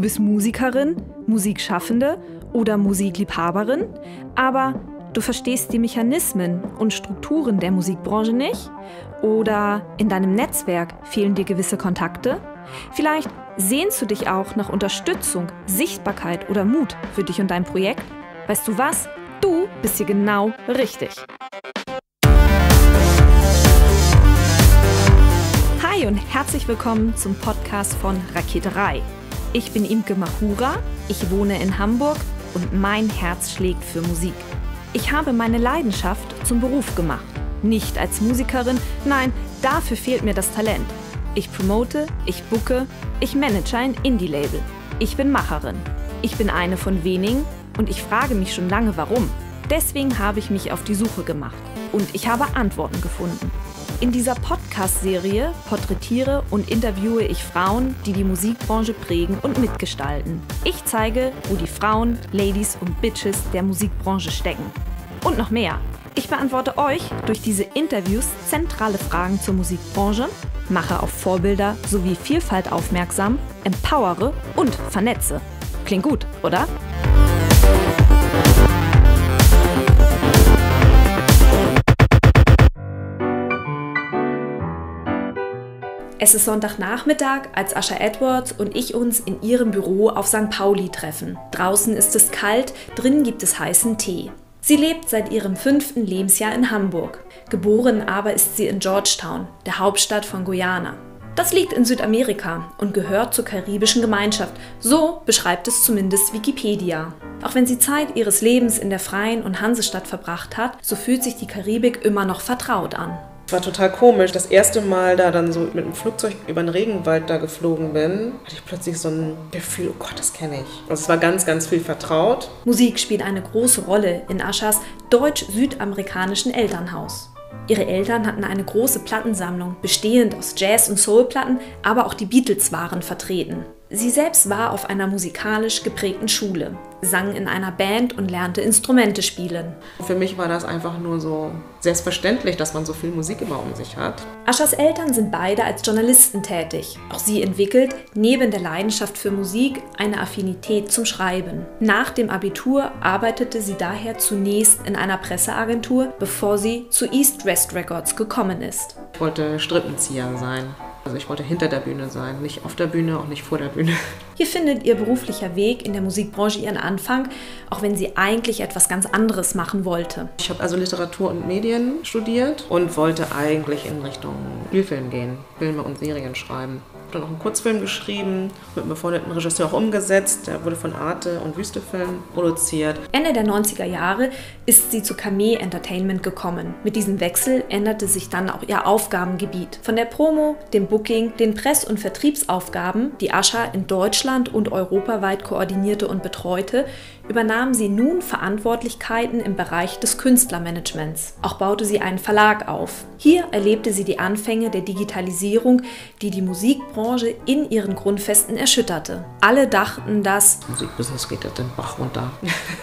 Du bist Musikerin, Musikschaffende oder Musikliebhaberin, aber du verstehst die Mechanismen und Strukturen der Musikbranche nicht? Oder in deinem Netzwerk fehlen dir gewisse Kontakte? Vielleicht sehnst du dich auch nach Unterstützung, Sichtbarkeit oder Mut für dich und dein Projekt? Weißt du was? Du bist hier genau richtig. Hi und herzlich willkommen zum Podcast von Raketerei. Ich bin Imke Mahura, ich wohne in Hamburg und mein Herz schlägt für Musik. Ich habe meine Leidenschaft zum Beruf gemacht. Nicht als Musikerin, nein, dafür fehlt mir das Talent. Ich promote, ich booke, ich manage ein Indie-Label. Ich bin Macherin. Ich bin eine von wenigen und ich frage mich schon lange, warum. Deswegen habe ich mich auf die Suche gemacht und ich habe Antworten gefunden. In dieser Podcast-Serie porträtiere und interviewe ich Frauen, die die Musikbranche prägen und mitgestalten. Ich zeige, wo die Frauen, Ladies und Bitches der Musikbranche stecken. Und noch mehr. Ich beantworte euch durch diese Interviews zentrale Fragen zur Musikbranche, mache auf Vorbilder sowie Vielfalt aufmerksam, empowere und vernetze. Klingt gut, oder? Es ist Sonntagnachmittag, als Asha Edwards und ich uns in ihrem Büro auf St. Pauli treffen. Draußen ist es kalt, drin gibt es heißen Tee. Sie lebt seit ihrem 5. Lebensjahr in Hamburg. Geboren aber ist sie in Georgetown, der Hauptstadt von Guyana. Das liegt in Südamerika und gehört zur karibischen Gemeinschaft. So beschreibt es zumindest Wikipedia. Auch wenn sie Zeit ihres Lebens in der Freien und Hansestadt verbracht hat, so fühlt sich die Karibik immer noch vertraut an. Es war total komisch. Das erste Mal da dann so mit dem Flugzeug über den Regenwald da geflogen bin, hatte ich plötzlich so ein Gefühl, oh Gott, das kenne ich. Also es war ganz, ganz viel vertraut. Musik spielt eine große Rolle in Ashas deutsch-südamerikanischen Elternhaus. Ihre Eltern hatten eine große Plattensammlung, bestehend aus Jazz- und Soulplatten, aber auch die Beatles waren vertreten. Sie selbst war auf einer musikalisch geprägten Schule, sang in einer Band und lernte Instrumente spielen. Für mich war das einfach nur so selbstverständlich, dass man so viel Musik immer um sich hat. Ashas Eltern sind beide als Journalisten tätig. Auch sie entwickelt, neben der Leidenschaft für Musik, eine Affinität zum Schreiben. Nach dem Abitur arbeitete sie daher zunächst in einer Presseagentur, bevor sie zu East West Records gekommen ist. Ich wollte Strippenzieher sein. Also ich wollte hinter der Bühne sein, nicht auf der Bühne, auch nicht vor der Bühne. Hier findet ihr beruflicher Weg in der Musikbranche ihren Anfang, auch wenn sie eigentlich etwas ganz anderes machen wollte. Ich habe also Literatur und Medien studiert und wollte eigentlich in Richtung Spielfilm gehen, Filme und Serien schreiben. Ich habe dann auch einen Kurzfilm geschrieben, mit einem befreundeten Regisseur auch umgesetzt. Der wurde von Arte und Wüstefilm produziert. Ende der 90er Jahre ist sie zu Camé Entertainment gekommen. Mit diesem Wechsel änderte sich dann auch ihr Aufgabengebiet. Von der Promo, dem Booking, den Press- und Vertriebsaufgaben, die Asha in Deutschland und europaweit koordinierte und betreute, übernahm sie nun Verantwortlichkeiten im Bereich des Künstlermanagements. Auch baute sie einen Verlag auf. Hier erlebte sie die Anfänge der Digitalisierung, die die Musikbranche in ihren Grundfesten erschütterte. Alle dachten, dass Musikbusiness geht den Bach runter.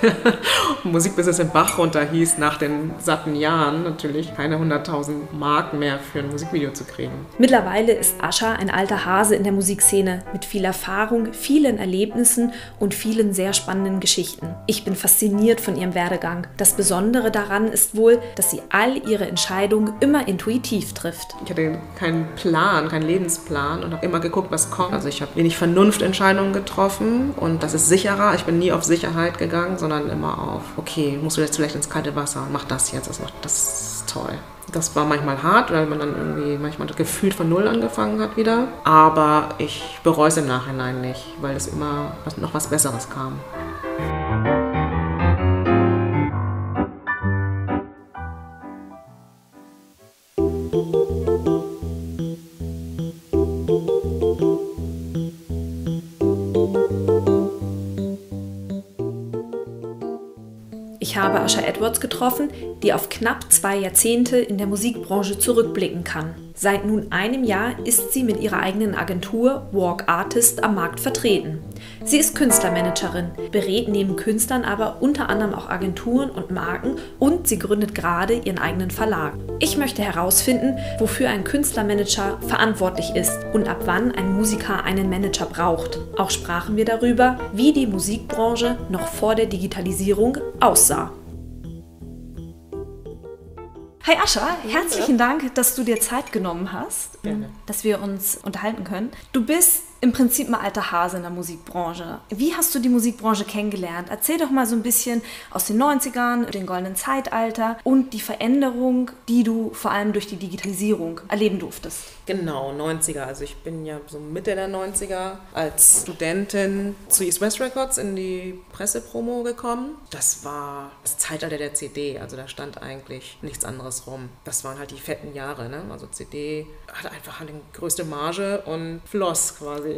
Musikbusiness im Bach runter hieß nach den satten Jahren natürlich keine 100.000 Mark mehr für ein Musikvideo zu kriegen. Mittlerweile ist Asha ein alter Hase in der Musikszene mit viel Erfahrung, vielen Erlebnissen und vielen sehr spannenden Geschichten. Ich bin fasziniert von ihrem Werdegang. Das Besondere daran ist wohl, dass sie all ihre Entscheidungen immer intuitiv trifft. Ich hatte keinen Plan, keinen Lebensplan und habe immer geguckt, was kommt. Also ich habe wenig Vernunftentscheidungen getroffen und das ist sicherer. Ich bin nie auf Sicherheit gegangen, sondern immer auf, okay, musst du jetzt vielleicht ins kalte Wasser, mach das jetzt, das ist toll. Das war manchmal hart, weil man dann irgendwie manchmal gefühlt von Null angefangen hat wieder. Aber ich bereue es im Nachhinein nicht, weil es immer noch was Besseres kam. Ich habe Asha Edwards getroffen, die auf knapp 2 Jahrzehnte in der Musikbranche zurückblicken kann. Seit nun einem Jahr ist sie mit ihrer eigenen Agentur Walk Artist am Markt vertreten. Sie ist Künstlermanagerin, berät neben Künstlern aber unter anderem auch Agenturen und Marken und sie gründet gerade ihren eigenen Verlag. Ich möchte herausfinden, wofür ein Künstlermanager verantwortlich ist und ab wann ein Musiker einen Manager braucht. Auch sprachen wir darüber, wie die Musikbranche noch vor der Digitalisierung aussah. Hi Ascha, herzlichen Dank, dass du dir Zeit genommen hast, dass wir uns unterhalten können. Du bist im Prinzip ein alter Hase in der Musikbranche. Wie hast du die Musikbranche kennengelernt? Erzähl doch mal so ein bisschen aus den 90ern, dem goldenen Zeitalter und die Veränderung, die du vor allem durch die Digitalisierung erleben durftest. Genau, 90er. Also ich bin ja so Mitte der 90er als Studentin zu East West Records in die Pressepromo gekommen. Das war das Zeitalter der CD, also da stand eigentlich nichts anderes rum. Das waren halt die fetten Jahre, ne? Also CD hatte einfach eine größte Marge und floss quasi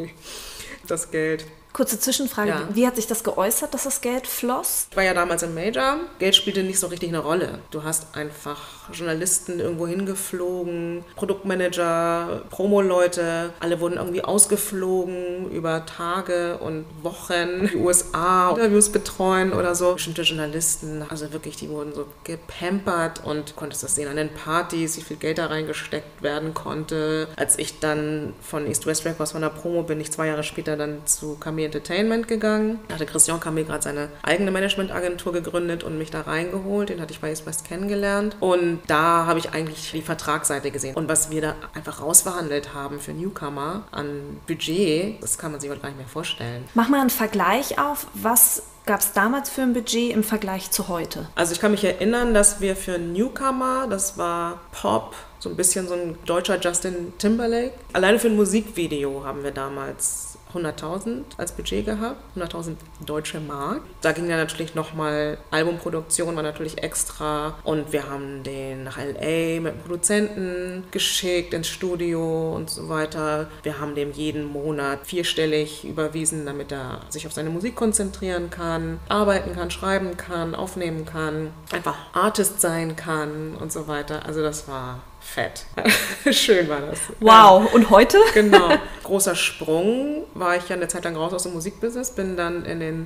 das Geld. Kurze Zwischenfrage, ja. Wie hat sich das geäußert, dass das Geld floss? Ich war ja damals im Major. Geld spielte nicht so richtig eine Rolle. Du hast einfach Journalisten irgendwo hingeflogen, Produktmanager, Promo-Leute, alle wurden irgendwie ausgeflogen über Tage und Wochen, die USA, Interviews betreuen oder so. Bestimmte Journalisten, also wirklich, die wurden so gepampert und du konntest das sehen an den Partys, wie viel Geld da reingesteckt werden konnte. Als ich dann von East West Records, von der Promo, bin ich 2 Jahre später dann zu Camille Entertainment gegangen. Da hatte Christian Camille gerade seine eigene Managementagentur gegründet und mich da reingeholt. Den hatte ich bei East West kennengelernt. Und da habe ich eigentlich die Vertragsseite gesehen. Und was wir da einfach rausverhandelt haben für Newcomer an Budget, das kann man sich heute gar nicht mehr vorstellen. Mach mal einen Vergleich auf, was gab es damals für ein Budget im Vergleich zu heute? Also ich kann mich erinnern, dass wir für Newcomer, das war Pop, so ein bisschen so ein deutscher Justin Timberlake, alleine für ein Musikvideo haben wir damals 100.000 als Budget gehabt, 100.000 deutsche Mark. Da ging ja natürlich nochmal Albumproduktion, war natürlich extra und wir haben den nach L.A. mit dem Produzenten geschickt ins Studio und so weiter. Wir haben dem jeden Monat 4-stellig überwiesen, damit er sich auf seine Musik konzentrieren kann, arbeiten kann, schreiben kann, aufnehmen kann, einfach Artist sein kann und so weiter. Also das war fett. Schön war das. Wow, und heute? Genau. Großer Sprung. War ich ja eine Zeit lang raus aus dem Musikbusiness, bin dann in den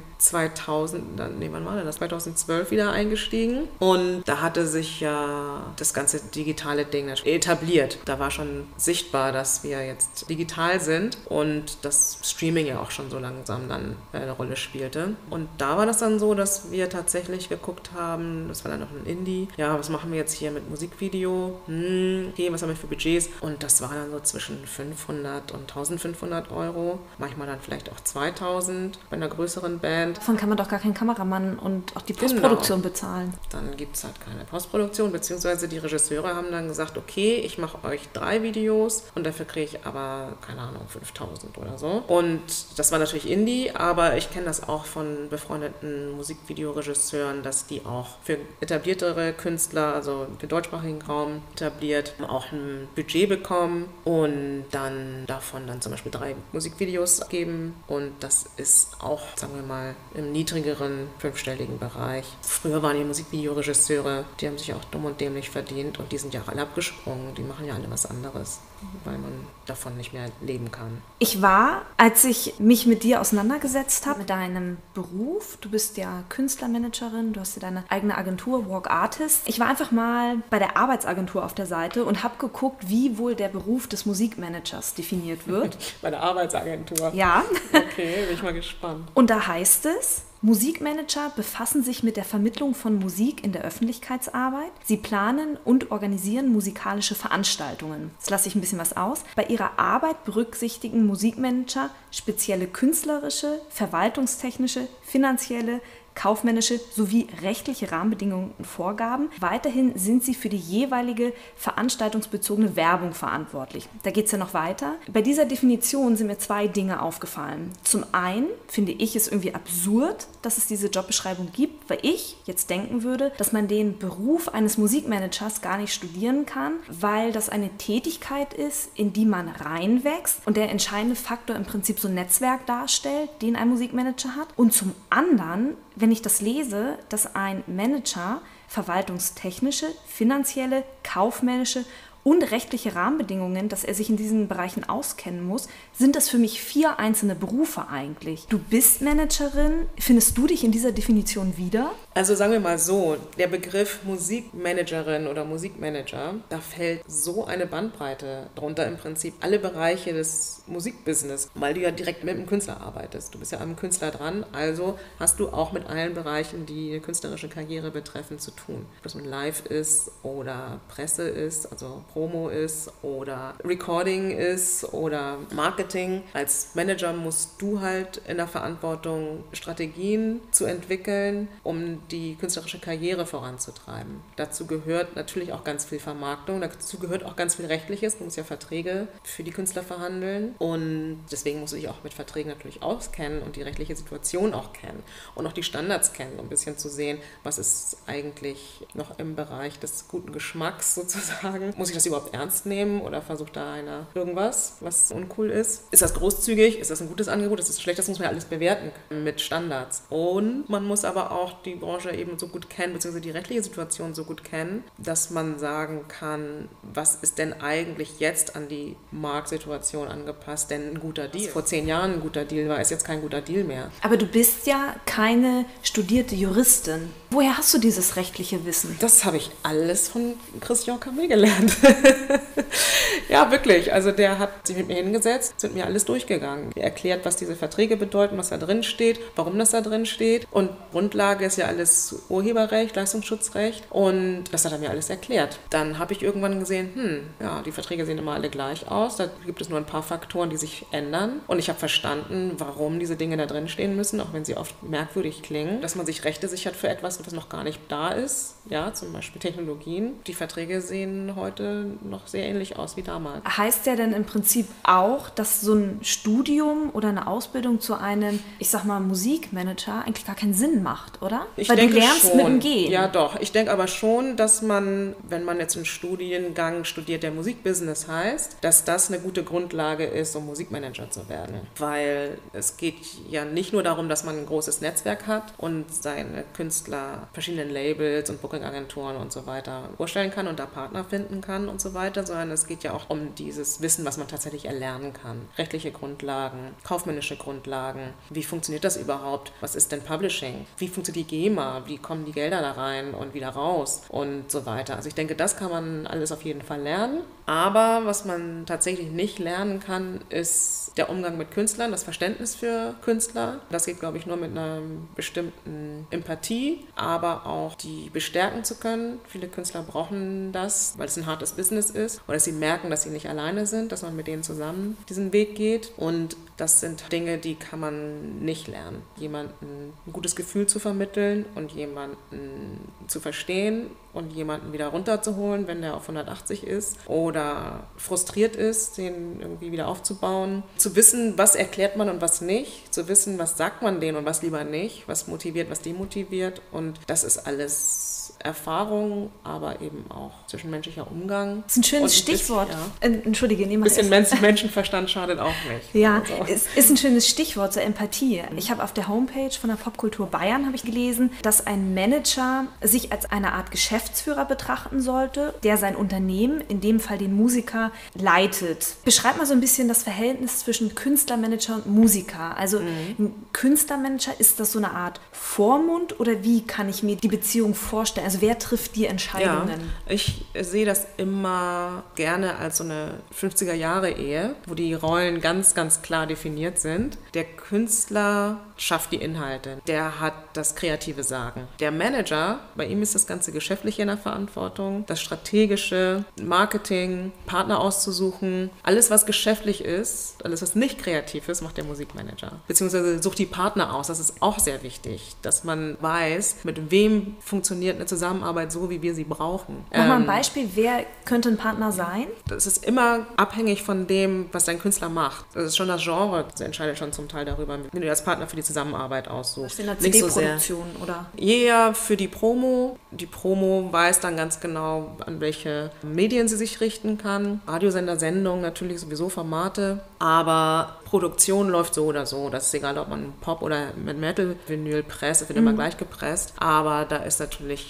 2012 wieder eingestiegen. Und da hatte sich ja das ganze digitale Ding etabliert. Da war schon sichtbar, dass wir jetzt digital sind und das Streaming ja auch schon so langsam dann eine Rolle spielte. Und da war das dann so, dass wir tatsächlich geguckt haben, das war dann noch ein Indie, ja, was machen wir jetzt hier mit Musikvideo? Okay, was haben wir für Budgets? Und das war dann so zwischen 500 und 1500 Euro. Manchmal dann vielleicht auch 2000 bei einer größeren Band. Davon kann man doch gar keinen Kameramann und auch die Postproduktion bezahlen. Dann gibt es halt keine Postproduktion, beziehungsweise die Regisseure haben dann gesagt, okay, ich mache euch 3 Videos und dafür kriege ich aber, keine Ahnung, 5000 oder so. Und das war natürlich Indie, aber ich kenne das auch von befreundeten Musikvideoregisseuren, dass die auch für etabliertere Künstler, also den deutschsprachigen Raum etabliert, auch ein Budget bekommen und dann davon dann zum Beispiel 3 Musikvideos geben und das ist auch, sagen wir mal, im niedrigeren 5-stelligen Bereich. Früher waren die Musikvideoregisseure, die haben sich auch dumm und dämlich verdient und die sind ja alle abgesprungen, die machen ja alle was anderes, weil man davon nicht mehr leben kann. Ich war, als ich mich mit dir auseinandergesetzt habe, mit deinem Beruf, du bist ja Künstlermanagerin, du hast ja deine eigene Agentur, Walk Artist. Ich war einfach mal bei der Arbeitsagentur auf der Seite und habe geguckt, wie wohl der Beruf des Musikmanagers definiert wird. Bei der Arbeitsagentur? Ja. Okay, bin ich mal gespannt. Und da heißt es, Musikmanager befassen sich mit der Vermittlung von Musik in der Öffentlichkeitsarbeit. Sie planen und organisieren musikalische Veranstaltungen. Jetzt lasse ich ein bisschen was aus. Bei ihrer Arbeit berücksichtigen Musikmanager spezielle künstlerische, verwaltungstechnische, finanzielle, kaufmännische sowie rechtliche Rahmenbedingungen und Vorgaben. Weiterhin sind sie für die jeweilige veranstaltungsbezogene Werbung verantwortlich. Da geht es ja noch weiter. Bei dieser Definition sind mir 2 Dinge aufgefallen. Zum einen finde ich es irgendwie absurd, dass es diese Jobbeschreibung gibt, weil ich jetzt denken würde, dass man den Beruf eines Musikmanagers gar nicht studieren kann, weil das eine Tätigkeit ist, in die man reinwächst und der entscheidende Faktor im Prinzip so ein Netzwerk darstellt, den ein Musikmanager hat. Und zum anderen, wenn ich das lese, dass ein Manager verwaltungstechnische, finanzielle, kaufmännische und rechtliche Rahmenbedingungen, dass er sich in diesen Bereichen auskennen muss, sind das für mich 4 einzelne Berufe eigentlich. Du bist Managerin. Findest du dich in dieser Definition wieder? Also sagen wir mal so, der Begriff Musikmanagerin oder Musikmanager, da fällt so eine Bandbreite drunter, im Prinzip alle Bereiche des Musikbusiness, weil du ja direkt mit dem Künstler arbeitest. Du bist ja am Künstler dran, also hast du auch mit allen Bereichen, die eine künstlerische Karriere betreffen, zu tun. Ob das nun Live ist oder Presse ist, also Promo ist oder Recording ist oder Marketing. Als Manager musst du halt in der Verantwortung, Strategien zu entwickeln, um die künstlerische Karriere voranzutreiben. Dazu gehört natürlich auch ganz viel Vermarktung, dazu gehört auch ganz viel Rechtliches. Du musst ja Verträge für die Künstler verhandeln und deswegen musst du dich auch mit Verträgen natürlich auskennen und die rechtliche Situation auch kennen und auch die Standards kennen, um ein bisschen zu sehen, was ist eigentlich noch im Bereich des guten Geschmacks sozusagen. Muss ich das überhaupt ernst nehmen oder versucht da einer irgendwas, was uncool ist? Ist das großzügig? Ist das ein gutes Angebot? Ist das schlecht? Das muss man ja alles bewerten können mit Standards. Und man muss aber auch die Branche eben so gut kennen, beziehungsweise die rechtliche Situation so gut kennen, dass man sagen kann, was ist denn eigentlich jetzt an die Marktsituation angepasst, denn ein guter Deal. Was vor 10 Jahren ein guter Deal war, ist jetzt kein guter Deal mehr. Aber du bist ja keine studierte Juristin. Woher hast du dieses rechtliche Wissen? Das habe ich alles von Christian Camé gelernt. Ja, wirklich. Also der hat sich mit mir hingesetzt, ist mit mir alles durchgegangen. Er erklärt, was diese Verträge bedeuten, was da drin steht, warum das da drin steht. Und Grundlage ist ja alles Urheberrecht, Leistungsschutzrecht. Und das hat er mir alles erklärt. Dann habe ich irgendwann gesehen, ja, die Verträge sehen immer alle gleich aus. Da gibt es nur ein paar Faktoren, die sich ändern. Und ich habe verstanden, warum diese Dinge da drin stehen müssen, auch wenn sie oft merkwürdig klingen. Dass man sich Rechte sichert für etwas, was noch gar nicht da ist. Ja, zum Beispiel Technologien. Die Verträge sehen heute noch sehr ähnlich aus wie damals. Heißt ja dann im Prinzip auch, dass so ein Studium oder eine Ausbildung zu einem, ich sag mal, Musikmanager eigentlich gar keinen Sinn macht, oder? Weil du lernst schon mit dem Gehen. Ja, doch. Ich denke aber schon, dass man, wenn man jetzt einen Studiengang studiert, der Musikbusiness heißt, dass das eine gute Grundlage ist, um Musikmanager zu werden. Weil es geht ja nicht nur darum, dass man ein großes Netzwerk hat und seine Künstler verschiedenen Labels und Bookingagenturen und so weiter vorstellen kann und da Partner finden kann und so weiter, sondern es geht ja auch um dieses Wissen, was man tatsächlich erlernen kann. Rechtliche Grundlagen, kaufmännische Grundlagen. Wie funktioniert das überhaupt? Was ist denn Publishing? Wie funktioniert die GEMA? Wie kommen die Gelder da rein und wieder raus? Und so weiter. Also ich denke, das kann man alles auf jeden Fall lernen. Aber was man tatsächlich nicht lernen kann, ist der Umgang mit Künstlern, das Verständnis für Künstler. Das geht, glaube ich, nur mit einer bestimmten Empathie, aber auch die bestärken zu können. Viele Künstler brauchen das, weil es ein hartes Business ist oder dass sie merken, dass sie nicht alleine sind, dass man mit denen zusammen diesen Weg geht. Und das sind Dinge, die kann man nicht lernen. Jemandem ein gutes Gefühl zu vermitteln und jemanden zu verstehen und jemanden wieder runterzuholen, wenn der auf 180 ist oder frustriert ist, den irgendwie wieder aufzubauen. Zu wissen, was erklärt man und was nicht. Zu wissen, was sagt man denen und was lieber nicht. Was motiviert, was demotiviert. Und das ist alles Erfahrung, aber eben auch zwischenmenschlicher Umgang. Das ist ein schönes Stichwort. Entschuldige, ein bisschen Menschenverstand schadet auch nicht. Ja, es ist ein schönes Stichwort zur Empathie. Ich habe auf der Homepage von der Popkultur Bayern habe ich gelesen, dass ein Manager sich als eine Art Geschäftsführer betrachten sollte, der sein Unternehmen, in dem Fall den Musiker, leitet. Beschreib mal so ein bisschen das Verhältnis zwischen Künstlermanager und Musiker. Also ein Künstlermanager, ist das so eine Art Vormund oder wie kann ich mir die Beziehung vorstellen? Also wer trifft die Entscheidungen? Ja, ich sehe das immer gerne als so eine 50er-Jahre-Ehe, wo die Rollen ganz, ganz klar definiert sind. Der Künstler schafft die Inhalte. Der hat das kreative Sagen. Der Manager, bei ihm ist das ganze Geschäftliche in der Verantwortung, das strategische, Marketing, Partner auszusuchen. Alles, was geschäftlich ist, alles, was nicht kreativ ist, macht der Musikmanager. Beziehungsweise sucht die Partner aus. Das ist auch sehr wichtig, dass man weiß, mit wem funktioniert eine Zusammenarbeit so, wie wir sie brauchen. Mach mal ein Beispiel. Wer könnte ein Partner sein? Das ist immer abhängig von dem, was dein Künstler macht. Das ist schon das Genre, das entscheidet schon zum Teil darüber, wenn du als Partner für die Zusammenarbeit aussuchst. In der CD-Produktion, so oder? Eher für die Promo. Die Promo weiß dann ganz genau, an welche Medien sie sich richten kann. Radiosender, Sendungen, natürlich sowieso Formate. Aber Produktion läuft so oder so. Das ist egal, ob man Pop oder mit Metal-Vinyl presst. Es wird immer gleich gepresst. Aber da ist natürlich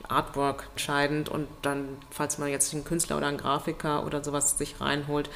Artwork entscheidend und dann, falls man jetzt einen Künstler oder einen Grafiker oder sowas sich reinholt,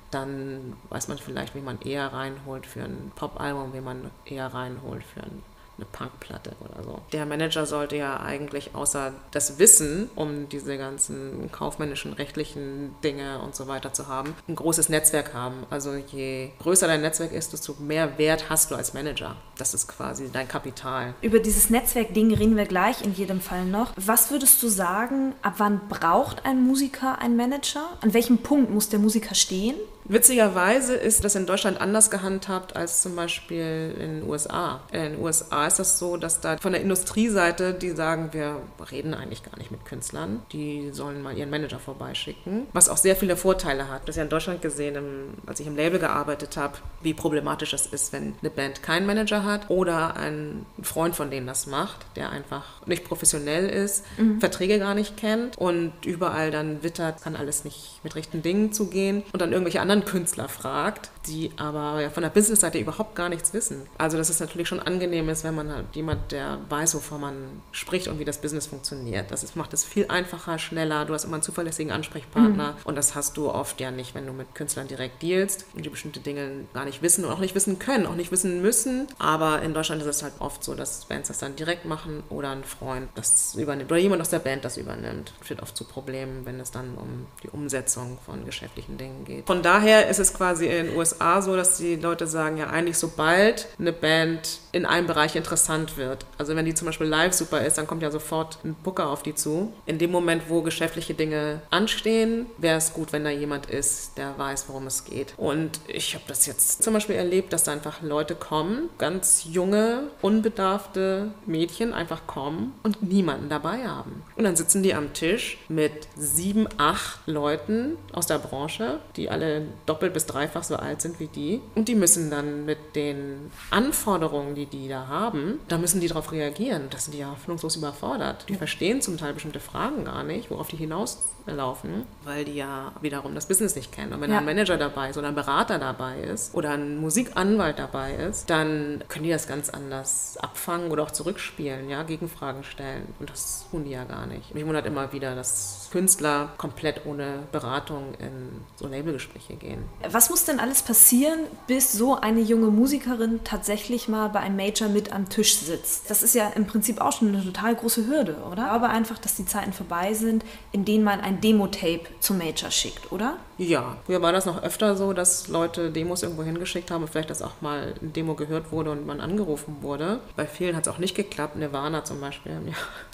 dann weiß man vielleicht, wie man eher reinholt für ein Pop-Album, wie man eher reinholt für eine Punkplatte oder so. Der Manager sollte ja eigentlich außer das Wissen um diese ganzen kaufmännischen, rechtlichen Dinge und so weiter zu haben, ein großes Netzwerk haben. Also je größer dein Netzwerk ist, desto mehr Wert hast du als Manager. Das ist quasi dein Kapital. Über dieses Netzwerk-Ding reden wir gleich in jedem Fall noch. Was würdest du sagen, ab wann braucht ein Musiker einen Manager? An welchem Punkt muss der Musiker stehen? Witzigerweise ist das in Deutschland anders gehandhabt als zum Beispiel in den USA. In den USA ist das so, dass da von der Industrieseite, die sagen, wir reden eigentlich gar nicht mit Künstlern, die sollen mal ihren Manager vorbeischicken, was auch sehr viele Vorteile hat. Das ist ja in Deutschland gesehen, als ich im Label gearbeitet habe, wie problematisch es ist, wenn eine Band keinen Manager hat oder ein Freund von denen das macht, der einfach nicht professionell ist, Verträge gar nicht kennt und überall dann wittert, kann alles nicht mit rechten Dingen zugehen und dann irgendwelche anderen Künstler fragt, die aber ja von der Businessseite überhaupt gar nichts wissen. Also dass es natürlich schon angenehm ist, wenn man halt jemand, der weiß, wovon man spricht und wie das Business funktioniert. Macht es viel einfacher, schneller, du hast immer einen zuverlässigen Ansprechpartner und das hast du oft ja nicht, wenn du mit Künstlern direkt dealst und die bestimmte Dinge gar nicht wissen und auch nicht wissen können, auch nicht wissen müssen. Aber in Deutschland ist es halt oft so, dass Bands das dann direkt machen oder ein Freund das übernimmt oder jemand aus der Band das übernimmt. Das führt oft zu Problemen, wenn es dann um die Umsetzung von geschäftlichen Dingen geht. Von daher ist es quasi in den USA so, dass die Leute sagen, ja eigentlich sobald eine Band in einem Bereich interessant wird, also wenn die zum Beispiel live super ist, dann kommt ja sofort ein Booker auf die zu. In dem Moment, wo geschäftliche Dinge anstehen, wäre es gut, wenn da jemand ist, der weiß, worum es geht. Und ich habe das jetzt zum Beispiel erlebt, dass da einfach Leute kommen, ganz junge, unbedarfte Mädchen einfach kommen und niemanden dabei haben. Und dann sitzen die am Tisch mit 7, 8 Leuten aus der Branche, die alle doppelt bis dreifach so alt sind wie die. Und die müssen dann mit den Anforderungen, die da haben, da müssen die darauf reagieren. Das sind die ja hoffnungslos überfordert. Die verstehen zum Teil bestimmte Fragen gar nicht, worauf die hinauslaufen, weil die ja wiederum das Business nicht kennen. Und wenn ein Manager dabei ist oder ein Berater dabei ist oder ein Musikanwalt dabei ist, dann können die das ganz anders abfangen oder auch zurückspielen, ja, Gegenfragen stellen. Und das tun die ja gar nicht. Mich wundert immer wieder, dass Künstler komplett ohne Beratung in so Labelgespräche gehen. Was muss denn alles passieren, bis so eine junge Musikerin tatsächlich mal bei einem Major mit am Tisch sitzt? Das ist ja im Prinzip auch schon eine total große Hürde, oder? Ich glaube einfach, dass die Zeiten vorbei sind, in denen man ein Demo-Tape zum Major schickt, oder? Ja, früher war das noch öfter so, dass Leute Demos irgendwo hingeschickt haben und vielleicht, dass auch mal eine Demo gehört wurde und man angerufen wurde. Bei vielen hat es auch nicht geklappt. Nirvana zum Beispiel haben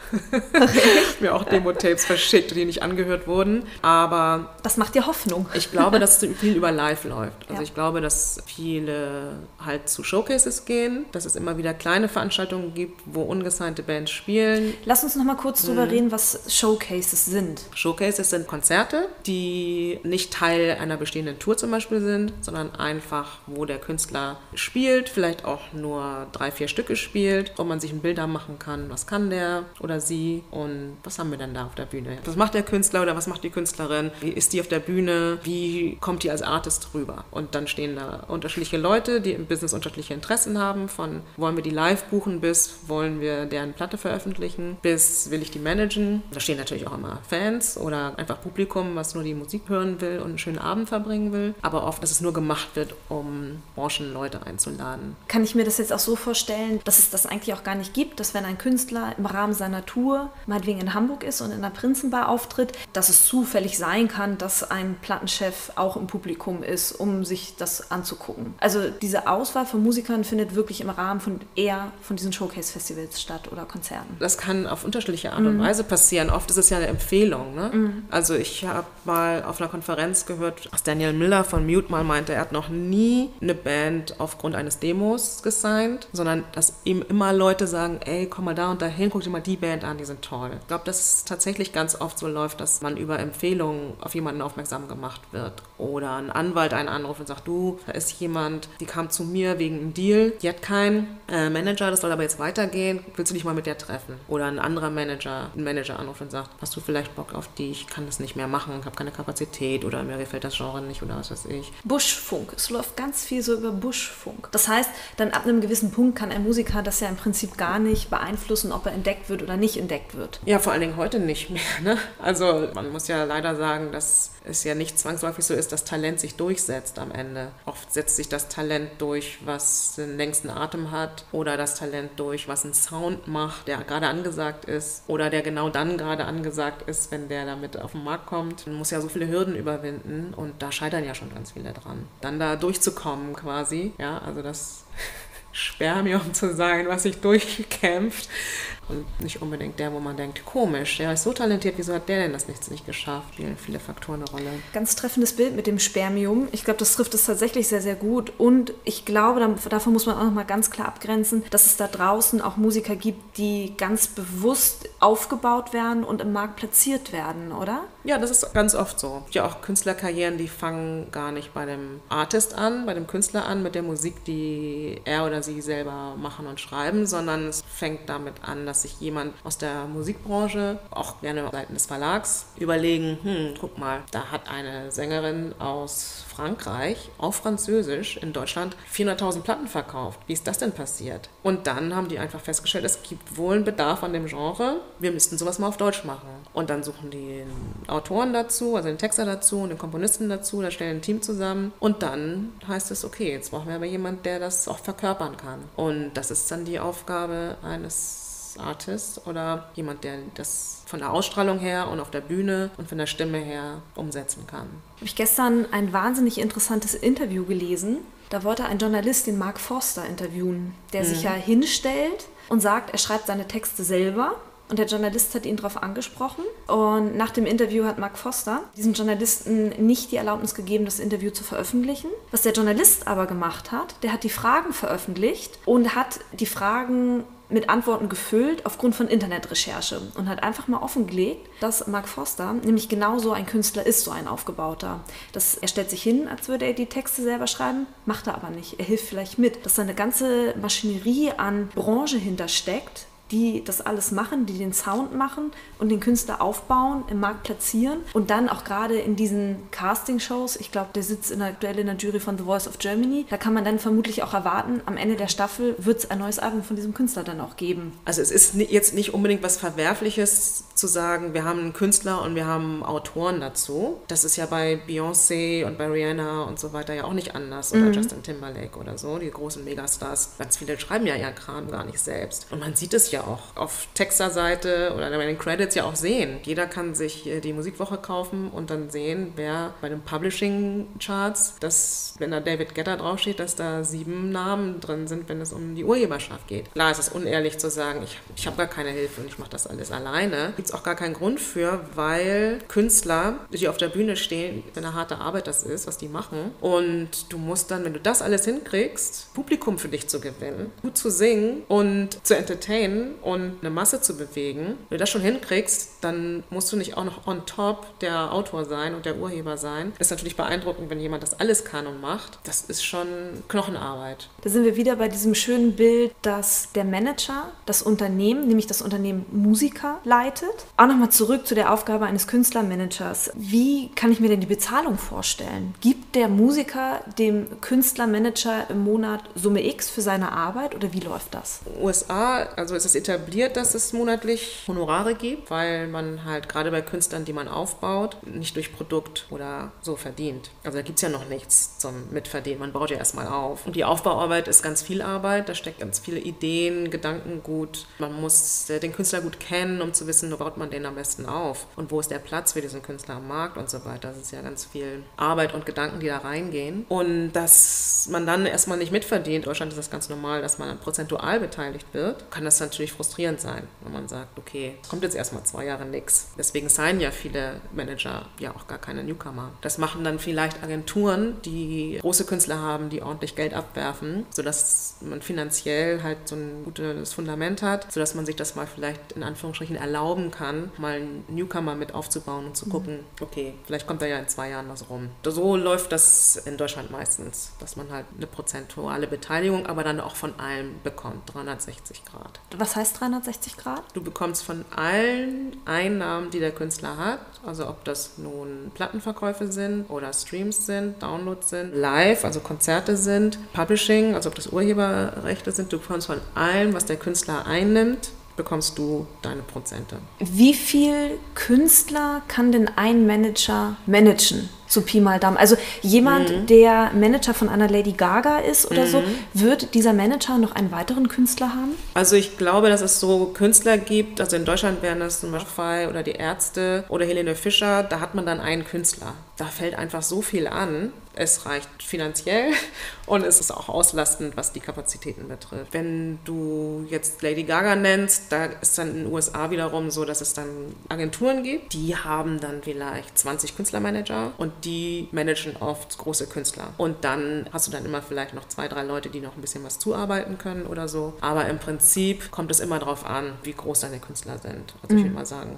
mir auch Demo-Tapes verschickt, die nicht angehört wurden. Aber das macht dir Hoffnung. Ich glaube, dass viel über Live läuft. Also ich glaube, dass viele halt zu Showcases gehen, dass es immer wieder kleine Veranstaltungen gibt, wo ungesignte Bands spielen. Lass uns noch mal kurz drüber reden, was Showcases sind. Showcases sind Konzerte, die nicht Teil einer bestehenden Tour zum Beispiel sind, sondern einfach, wo der Künstler spielt, vielleicht auch nur 3, 4 Stücke spielt, wo man sich ein Bild machen kann, was kann der oder sie und was haben wir dann da auf der Bühne. Was macht der Künstler oder was macht die Künstlerin? Wie ist die auf der Bühne? Wie kommt die als Artist rüber? Und dann stehen da unterschiedliche Leute, die im Business unterschiedliche Interessen haben, von wollen wir die live buchen bis wollen wir deren Platte veröffentlichen, bis will ich die managen. Da stehen natürlich auch immer Fans oder einfach Publikum, was nur die Musik hören will und einen schönen Abend verbringen will. Aber oft, dass es nur gemacht wird, um Branchenleute einzuladen. Kann ich mir das jetzt auch so vorstellen, dass es das eigentlich auch gar nicht gibt, dass wenn ein Künstler im Rahmen seiner Tour meinetwegen in Hamburg ist und in der Prinzenbar auftritt, dass es zufällig sein kann, dass ein Plattenchef auch im Publikum ist, um sich das anzugucken. Also diese Auswahl von Musikern findet wirklich im Rahmen von diesen Showcase-Festivals statt oder Konzerten. Das kann auf unterschiedliche Art und Weise passieren. Oft ist es ja eine Empfehlung. Ne? Also ich habe mal auf einer Konferenz gehört, dass Daniel Miller von Mute mal meinte, er hat noch nie eine Band aufgrund eines Demos gesigned, sondern dass ihm immer Leute sagen, ey, komm mal da und dahin, guck dir mal die Band an, die sind toll. Ich glaube, dass es tatsächlich ganz oft so läuft, dass man über Empfehlungen auf jemanden aufmerksam gemacht wird. Oder ein Anwalt einen anruft und sagt, du, da ist jemand, die kam zu mir wegen einem Deal, die hat keinen Manager, das soll aber jetzt weitergehen, willst du dich mal mit der treffen? Oder ein anderer Manager, anruft und sagt, hast du vielleicht Bock auf die, ich kann das nicht mehr machen, ich habe keine Kapazität oder mir gefällt das Genre nicht oder was weiß ich. Buschfunk, es läuft ganz viel so über Buschfunk. Das heißt, dann ab einem gewissen Punkt kann ein Musiker das ja im Prinzip gar nicht beeinflussen, ob er entdeckt wird oder nicht entdeckt wird. Ja, vor allen Dingen heute nicht mehr. Ne? Also man muss ja leider sagen, dass es ja nicht zwangsläufig so ist, dass Talent sich durchsetzt am Ende. Oft setzt sich das Talent durch, was den längsten Atem hat oder das Talent durch, was einen Sound macht, der gerade angesagt ist oder der genau dann gerade angesagt ist, wenn der damit auf den Markt kommt. Man muss ja so viele Hürden überwinden und da scheitern ja schon ganz viele dran. Dann da durchzukommen quasi, ja, also das Spermium zu sein, was sich durchkämpft und nicht unbedingt der, wo man denkt, komisch, der ist so talentiert, wieso hat der denn das nicht geschafft? Spielen viele Faktoren eine Rolle. Ganz treffendes Bild mit dem Spermium. Ich glaube, das trifft es tatsächlich sehr, sehr gut und ich glaube, davon muss man auch nochmal ganz klar abgrenzen, dass es da draußen auch Musiker gibt, die ganz bewusst aufgebaut werden und im Markt platziert werden, oder? Ja, das ist ganz oft so. Es gibt ja auch Künstlerkarrieren, die fangen gar nicht bei dem Artist an, bei dem Künstler an, mit der Musik, die er oder sie selber machen und schreiben, sondern es fängt damit an, dass sich jemand aus der Musikbranche, auch gerne seitens des Verlags, überlegen, guck mal, da hat eine Sängerin aus Frankreich auf Französisch in Deutschland 400.000 Platten verkauft. Wie ist das denn passiert? Und dann haben die einfach festgestellt, es gibt wohl einen Bedarf an dem Genre, wir müssten sowas mal auf Deutsch machen. Und dann suchen die Autoren dazu, also den Texter dazu und den Komponisten dazu, da stellen ein Team zusammen und dann heißt es, okay, jetzt brauchen wir aber jemanden, der das auch verkörpern kann. Und das ist dann die Aufgabe eines Artist oder jemand, der das von der Ausstrahlung her und auf der Bühne und von der Stimme her umsetzen kann. Habe ich gestern ein wahnsinnig interessantes Interview gelesen. Da wollte ein Journalist den Mark Forster interviewen, der sich ja hinstellt und sagt, er schreibt seine Texte selber. Und der Journalist hat ihn darauf angesprochen. Und nach dem Interview hat Mark Forster diesem Journalisten nicht die Erlaubnis gegeben, das Interview zu veröffentlichen. Was der Journalist aber gemacht hat, der hat die Fragen veröffentlicht und hat die Fragen mit Antworten gefüllt aufgrund von Internetrecherche und hat einfach mal offengelegt, dass Mark Forster nämlich genauso ein Künstler ist, so ein Aufgebauter. Er stellt sich hin, als würde er die Texte selber schreiben, macht er aber nicht. Er hilft vielleicht mit, dass da eine ganze Maschinerie an Branche hintersteckt, die das alles machen, die den Sound machen und den Künstler aufbauen, im Markt platzieren und dann auch gerade in diesen Casting-Shows, ich glaube, der sitzt aktuell in der Jury von The Voice of Germany, da kann man dann vermutlich auch erwarten, am Ende der Staffel wird es ein neues Album von diesem Künstler dann auch geben. Also es ist jetzt nicht unbedingt was Verwerfliches zu sagen, wir haben einen Künstler und wir haben Autoren dazu. Das ist ja bei Beyoncé und bei Rihanna und so weiter ja auch nicht anders oder Justin Timberlake oder so, die großen Megastars. Ganz viele schreiben ja ihren Kram gar nicht selbst. Und man sieht es ja auch auf Texter-Seite oder bei den Credits ja auch sehen. Jeder kann sich die Musikwoche kaufen und dann sehen, wer bei den Publishing-Charts, dass, wenn da David Guetta draufsteht, dass da 7 Namen drin sind, wenn es um die Urheberschaft geht. Klar, es ist unehrlich zu sagen, ich habe gar keine Hilfe und ich mache das alles alleine. Gibt es auch gar keinen Grund für, weil Künstler, die auf der Bühne stehen, eine harte Arbeit das ist, was die machen. Und du musst dann, wenn du das alles hinkriegst, Publikum für dich zu gewinnen, gut zu singen und zu entertainen und eine Masse zu bewegen. Wenn du das schon hinkriegst, dann musst du nicht auch noch on top der Autor sein und der Urheber sein. Ist natürlich beeindruckend, wenn jemand das alles kann und macht. Das ist schon Knochenarbeit. Da sind wir wieder bei diesem schönen Bild, dass der Manager das Unternehmen, nämlich das Unternehmen Musiker, leitet. Auch nochmal zurück zu der Aufgabe eines Künstlermanagers. Wie kann ich mir denn die Bezahlung vorstellen? Gibt der Musiker dem Künstlermanager im Monat Summe X für seine Arbeit oder wie läuft das? In den USA, also ist es etabliert, dass es monatlich Honorare gibt, weil man halt gerade bei Künstlern, die man aufbaut, nicht durch Produkt oder so verdient. Also da gibt es ja noch nichts zum Mitverdienen. Man baut ja erstmal auf. Und die Aufbauarbeit ist ganz viel Arbeit. Da steckt ganz viele Ideen, Gedankengut. Man muss den Künstler gut kennen, um zu wissen, wo baut man den am besten auf und wo ist der Platz für diesen Künstler am Markt und so weiter. Das ist ja ganz viel Arbeit und Gedanken, die da reingehen. Und dass man dann erstmal nicht mitverdient, in Deutschland ist das ganz normal, dass man prozentual beteiligt wird, kann das natürlich frustrierend sein, wenn man sagt, okay, kommt jetzt erstmal 2 Jahre nichts. Deswegen signen ja viele Manager ja auch gar keine Newcomer. Das machen dann vielleicht Agenturen, die große Künstler haben, die ordentlich Geld abwerfen, sodass man finanziell halt so ein gutes Fundament hat, sodass man sich das mal vielleicht in Anführungsstrichen erlauben kann, mal einen Newcomer mit aufzubauen und zu gucken, okay, vielleicht kommt da ja in 2 Jahren was rum. So läuft das in Deutschland meistens, dass man halt eine prozentuale Beteiligung, aber dann auch von allem bekommt, 360 Grad. Was heißt 360 Grad? Du bekommst von allen Einnahmen, die der Künstler hat, also ob das nun Plattenverkäufe sind oder Streams sind, Downloads sind, Live, also Konzerte sind, Publishing, also ob das Urheberrechte sind, du bekommst von allem, was der Künstler einnimmt, bekommst du deine Prozente. Wie viel Künstler kann denn ein Manager managen? So Pi mal Daumen. Also jemand, der Manager von einer Lady Gaga ist oder so, wird dieser Manager noch einen weiteren Künstler haben? Also ich glaube, dass es so Künstler gibt, also in Deutschland wären das zum Beispiel oder die Ärzte oder Helene Fischer, da hat man dann einen Künstler. Da fällt einfach so viel an. Es reicht finanziell und es ist auch auslastend, was die Kapazitäten betrifft. Wenn du jetzt Lady Gaga nennst, da ist dann in den USA wiederum so, dass es dann Agenturen gibt, die haben dann vielleicht 20 Künstlermanager und die managen oft große Künstler. Und dann hast du dann immer vielleicht noch 2, 3 Leute, die noch ein bisschen was zuarbeiten können oder so. Aber im Prinzip kommt es immer darauf an, wie groß deine Künstler sind. Also ich würde mal sagen,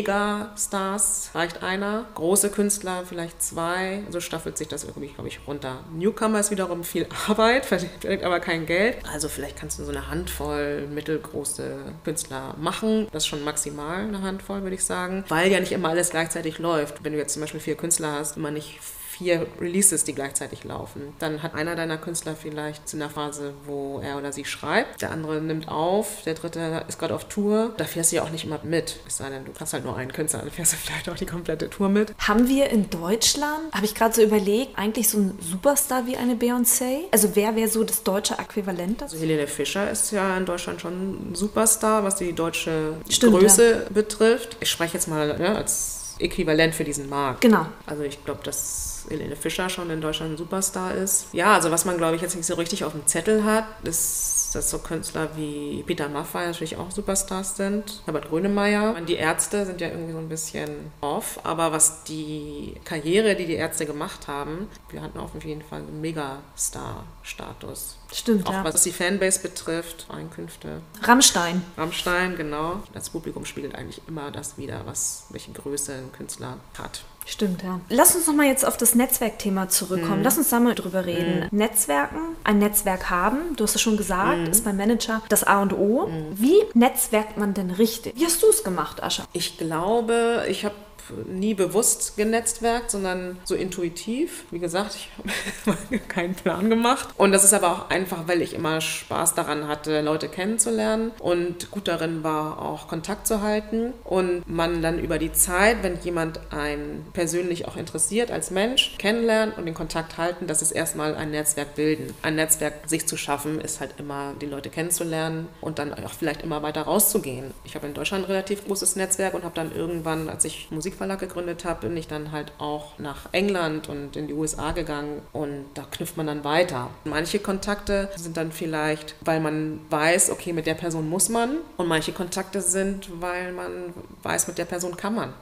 Megastars reicht einer, große Künstler vielleicht 2, so staffelt sich das irgendwie, glaube ich, runter. Newcomer ist wiederum viel Arbeit, verdient aber kein Geld. Also vielleicht kannst du so eine Handvoll mittelgroße Künstler machen. Das ist schon maximal eine Handvoll, würde ich sagen. Weil ja nicht immer alles gleichzeitig läuft. Wenn du jetzt zum Beispiel 4 Künstler hast, immer nicht 4 Releases, die gleichzeitig laufen. Dann hat einer deiner Künstler vielleicht in der Phase, wo er oder sie schreibt, der andere nimmt auf, der dritte ist gerade auf Tour. Da fährst du ja auch nicht immer mit. Es sei denn, du hast halt nur einen Künstler, dann fährst du vielleicht auch die komplette Tour mit. Haben wir in Deutschland, habe ich gerade so überlegt, eigentlich so einen Superstar wie eine Beyoncé? Also wer wäre so das deutsche Äquivalent dazu? Also Helene Fischer ist ja in Deutschland schon ein Superstar, was die deutsche Größe betrifft. Ich spreche jetzt mal als Äquivalent für diesen Markt. Genau. Also ich glaube, dass Helene Fischer schon in Deutschland ein Superstar ist. Ja, also was man, glaube ich, jetzt nicht so richtig auf dem Zettel hat, ist, dass so Künstler wie Peter Maffay natürlich auch Superstars sind. Herbert Grönemeyer. Die Ärzte sind ja irgendwie so ein bisschen off, aber was die Karriere, die Ärzte gemacht haben, wir hatten auf jeden Fall einen Megastar-Status. Stimmt, auch ja. was die Fanbase betrifft, Einkünfte. Rammstein, genau. Das Publikum spiegelt eigentlich immer das wider, welche Größe ein Künstler hat. Stimmt, ja. Lass uns nochmal jetzt auf das Netzwerkthema zurückkommen. Lass uns da mal drüber reden. Netzwerken, ein Netzwerk haben, du hast es schon gesagt, ist beim Manager das A und O. Wie netzwerkt man denn richtig? Wie hast du es gemacht, Ascha? Ich glaube, ich habe nie bewusst genetzwerkt, sondern so intuitiv. Wie gesagt, ich habe keinen Plan gemacht. Und das ist aber auch einfach, weil ich immer Spaß daran hatte, Leute kennenzulernen und gut darin war, auch Kontakt zu halten. Und man dann über die Zeit, wenn jemand einen persönlich auch interessiert als Mensch, kennenlernen und den Kontakt halten, das ist erstmal ein Netzwerk bilden. Ein Netzwerk sich zu schaffen, ist halt immer, die Leute kennenzulernen und dann auch vielleicht immer weiter rauszugehen. Ich habe in Deutschland ein relativ großes Netzwerk und habe dann irgendwann, als ich Musikverlag gegründet habe, bin ich dann halt auch nach England und in die USA gegangen und da knüpft man dann weiter. Manche Kontakte sind dann vielleicht, weil man weiß, okay, mit der Person muss man und manche Kontakte sind, weil man weiß, mit der Person kann man.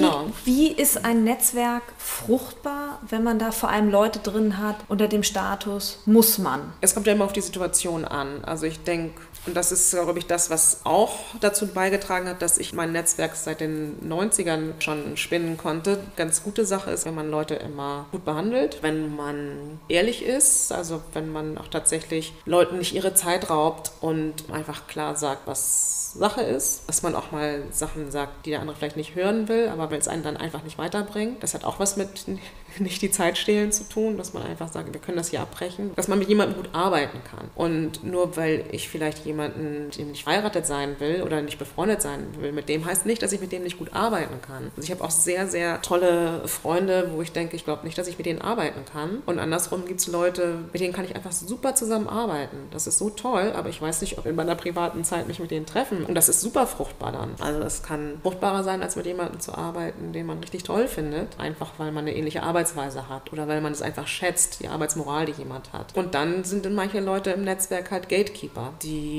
Wie ist ein Netzwerk fruchtbar, wenn man da vor allem Leute drin hat unter dem Status muss man? Es kommt ja immer auf die Situation an. Also ich denke, und das ist, glaube ich, das, was auch dazu beigetragen hat, dass ich mein Netzwerk seit den 90ern schon spinnen konnte. Ganz gute Sache ist, wenn man Leute immer gut behandelt, wenn man ehrlich ist, also wenn man auch tatsächlich Leuten nicht ihre Zeit raubt und einfach klar sagt, was Sache ist, dass man auch mal Sachen sagt, die der andere vielleicht nicht hören will, aber weil es einen dann einfach nicht weiterbringt. Das hat auch was mit nicht die Zeit stehlen zu tun, dass man einfach sagt, wir können das hier abbrechen, dass man mit jemandem gut arbeiten kann. Und nur weil ich vielleicht jemanden, dem nicht verheiratet sein will oder nicht befreundet sein will, mit dem heißt nicht, dass ich mit dem nicht gut arbeiten kann. Also ich habe auch sehr, sehr tolle Freunde, wo ich denke, ich glaube nicht, dass ich mit denen arbeiten kann. Und andersrum gibt es Leute, mit denen kann ich einfach super zusammenarbeiten. Das ist so toll, aber ich weiß nicht, ob in meiner privaten Zeit mich mit denen treffen. Und das ist super fruchtbar dann. Also das kann fruchtbarer sein, als mit jemandem zu arbeiten, den man richtig toll findet. Einfach, weil man eine ähnliche Arbeitsweise hat oder weil man es einfach schätzt, die Arbeitsmoral, die jemand hat. Und dann sind dann manche Leute im Netzwerk halt Gatekeeper, die